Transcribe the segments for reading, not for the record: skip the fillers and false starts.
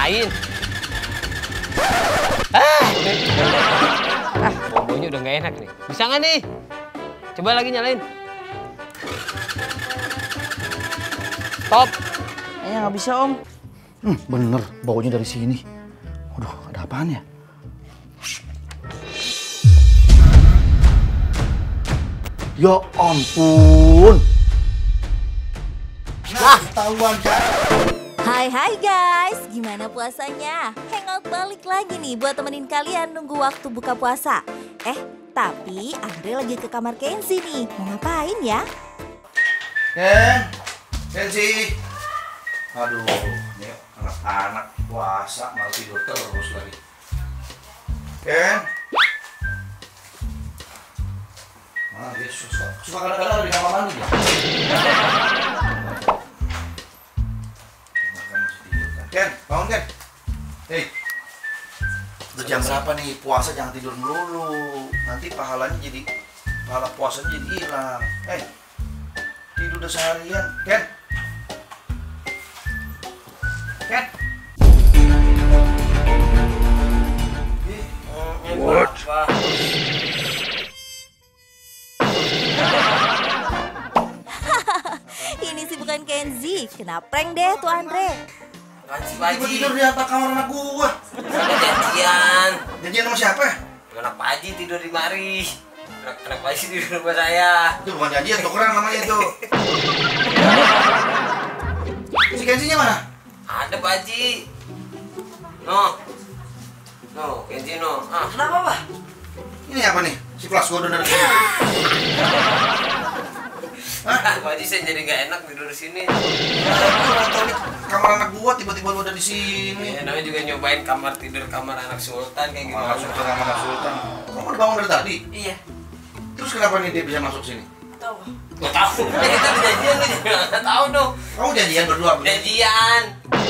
nyalain. Baunya udah nggak enak nih. Bisa nggak nih? Coba lagi nyalain. Stop. Kayaknya nggak bisa, Om. Bener, baunya dari sini. Waduh, ada apaan ya? Ya ampun. Nah, ketahuan kan? Hai guys, gimana puasanya? Hangout balik lagi nih buat temenin kalian nunggu waktu buka puasa. Tapi Andre lagi ke kamar Kenzi nih. Mau ngapain ya? Kenzi. Aduh, ini anak-anak puasa malah tidur terus lagi. Mana dia suka kadang-kadang di kamar mandi ya? Ken, bangun Ken. Hei, udah jam berapa nih? Puasa jangan tidur melulu. Nanti pahala puasanya jadi hilang. Tidur udah seharian, Ken. Ken. What? Ini sih bukan Kenzi, kena prank deh tuh Andre. Tiba tidur di atas kamar anak gua. Janjian. Janjian sama siapa? Anak Pak Haji tidur di mari. Anak Pak Haji tidur di rumah saya. Itu bukan janjian, tukeran namanya itu. Si Kenzinya mana? Ada Pak Haji. No, Kenzi no. Kenapa Pak? Ini apa nih? Si Flash Gordon dari sini. Pak Haji saya jadi gak enak tidur di sini. Kamar anak gua tiba-tiba lu ada di sini. Ya, namanya juga nyobain kamar tidur kamar anak sultan kayak gimana. Kamar anak sultan. Kamu udah bangun dari tadi? Iya. Terus kenapa nih dia bisa masuk sini? Tahu. Gak tahu. Kita udah janjian nih. Gak tahu dong. Kamu janjian berdua? Janjian.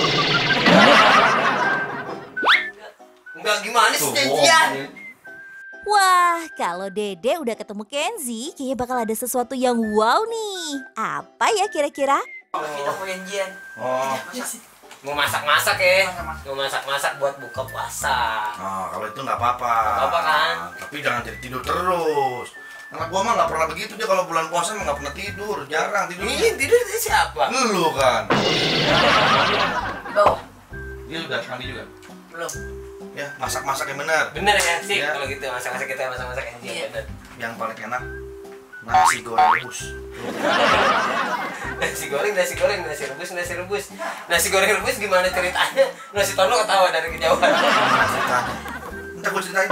Enggak gimana sih janjian? Wah, kalau Dede udah ketemu Kenzi, kayaknya bakal ada sesuatu yang wow nih. Apa ya kira-kira? Kita mau janjian. Mau masak-masak ya? Mau masak-masak buat buka puasa. Kalau itu nggak apa-apa. Nggak apa kan? Tapi jangan jadi tidur terus. Anak gua mah nggak pernah begitu, dia kalau bulan puasa mah nggak pernah tidur, jarang tidurnya. Ini tidur dari siapa? Lu kan. Di bawah. Dia udah mandi juga. Belum. Ya, masak-masak yang benar. Bener ya sih Ya. kalau gitu masak-masak kita masak-masak yang bener. Yang paling enak nasi goreng rebus. Nasi goreng, nasi rebus. Nasi goreng rebus gimana ceritanya? Nasi Tono ketawa dari kejauhan. Ceritanya. Ntar gua ceritain.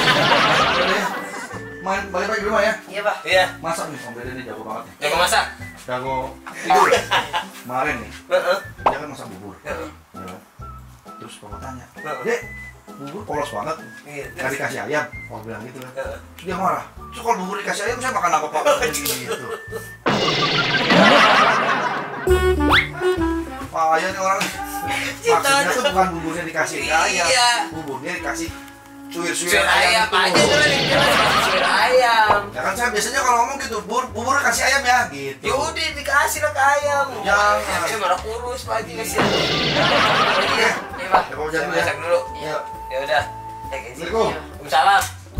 Main balik lagi di rumah ya. Iya Pak. Iya. Masak nih, Om Dede ini jago banget nih. Jago masak. Jago tidur. Kemarin nih, dia kan masak bubur. Ya. Terus papa tanya, Dek, bubur polos banget. Iya. Nggak dikasih ayam. Oh bilang gitu kan. Terus dia marah. Terus kalau bubur dikasih ayam, saya makan apa Pak? Gitu. Pak Ayah nih orang. Maksudnya tuh bukan buburnya dikasih ayam. Iya. Buburnya dikasih suir-suir Suir ayam gitu. aja tuh yang jelas suir ayam. Ya kan saya biasanya kalau ngomong gitu, bubur kasih ayam ya gitu. Ya udah dikasih lah ke ayam. Jangan. Saya marah kurus Pak Haji kasih. Iya. Iya Pak. Ya, Pak, Saya jalan ya. masak dulu. Iya. Ya udah. Kenzi. Assalamualaikum. Waalaikumsalam.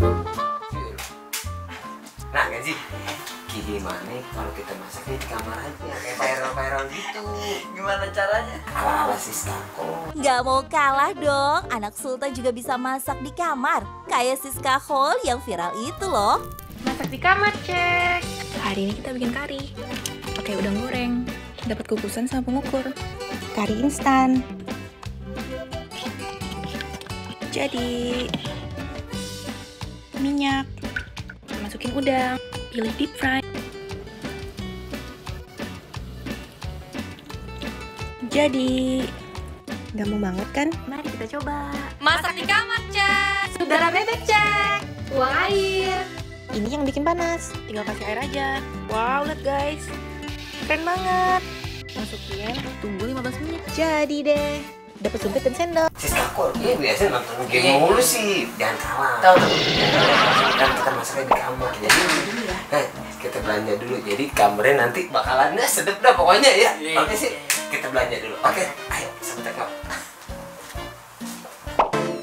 Nah Kenzi, gimana kalau kita masaknya di kamar aja kayak viral-viral gitu? Gimana caranya? Ala-ala Siskako. Nggak mau kalah dong, anak Sultan juga bisa masak di kamar. Kayak Siska Hall yang viral itu loh. Masak di kamar, cek. Hari ini kita bikin kari. Pakai udang goreng. Dapat kukusan sama pengukur. Kari instan. Jadi, minyak. Masukin udang. Pilih deep fry. Jadi, nggak mau banget kan? Mari kita coba. Masak di kamar, cek. Saudara bebek, cek. Tuang air. Ini yang bikin panas, tinggal kasih air aja. Wow, lihat guys, keren banget. Masukin, tunggu 15 menit. Jadi deh, dapat sumpit dan sendok. Siskako, ini biasa nonton game mulu sih. Jangan kalah. Tahu. Kan kita masaknya di kamar. Jadi, kita belanja dulu. Jadi kamarnya nanti bakalannya sedep dah pokoknya ya. Oke sih, kita belanja dulu. Oke, ayo sampai tengok.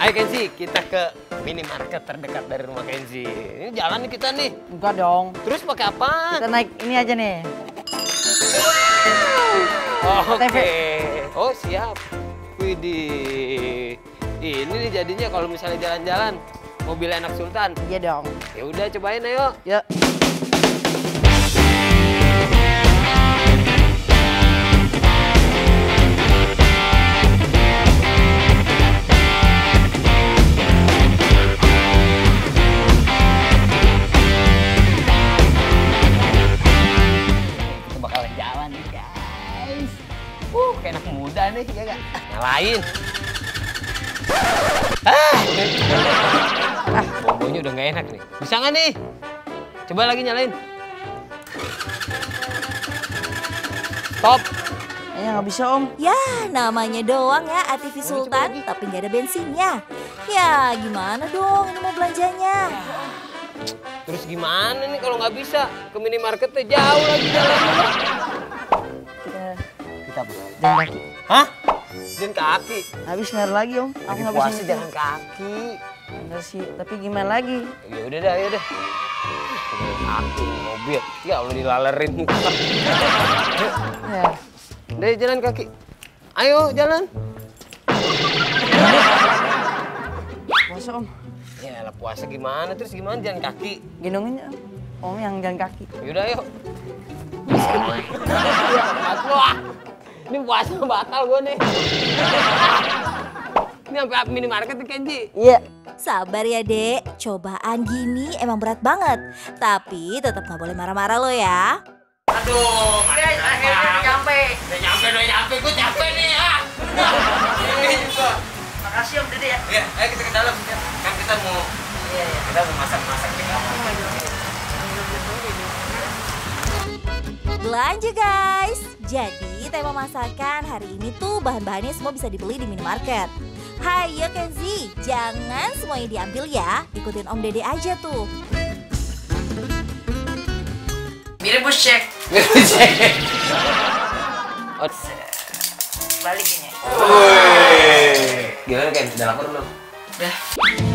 Ayo Kenzi, kita ke minimarket terdekat dari rumah Kenzi. Ini jalan nih kita nih. Enggak dong. Terus pakai apa? Kita naik ini aja nih. Oke. Oh siap. Widih. Ini nih jadinya kalau misalnya jalan-jalan mobil anak Sultan. Iya dong. Ya udah cobain ayo. Ya. Kita bakalan jalan nih guys. Kayak anak muda nih ya gak? Nyalain. Bobonya udah nggak enak nih. Bisa nggak nih? Coba lagi nyalain. Stop. Nggak bisa om. Ya, namanya doang ya ATV Sultan, tapi nggak ada bensinnya. Ya, gimana dong ini mau belanjanya? Terus gimana nih kalau nggak bisa? Ke minimarketnya jauh lagi jalannya. Kita apa? Jalan kaki. Hah? Jalan kaki? Habis nggak lagi om. Aku Lagi nggak bisa puasa nyetir. jalan kaki. Bener sih, tapi gimana lagi? Ya udah dah, ya udah. Aku mobil. Ya Allah dilalerin muka. Ya. Udah jalan kaki. Ayo jalan. Puasa om. Ya lah puasa gimana terus gimana jalan kaki? Gendongin om. Om yang jalan kaki. Yaudah ayo. Wah, ini puasa batal gue nih. Ini sampai minimarket nih Kenji. Iya. Sabar ya dek, cobaan gini emang berat banget. Tapi tetap nggak boleh marah-marah lo ya. Aduh, Akhirnya udah nyampe. Udah nyampe, gue capek nih ah. Ini juga. Makasih om Dede ya. Ya, ayo kita ke dalam. Kan kita mau masak-masak di kamar. Belanja guys. Jadi tema masakan hari ini tuh bahan-bahannya semua bisa dibeli di minimarket. Hayo Kenzi, jangan semuanya diambil ya. Ikutin Om Dede aja tuh. Mirip bus cek. Oh, Balik ini. Gimana kan? Udah lapar belum? Udah.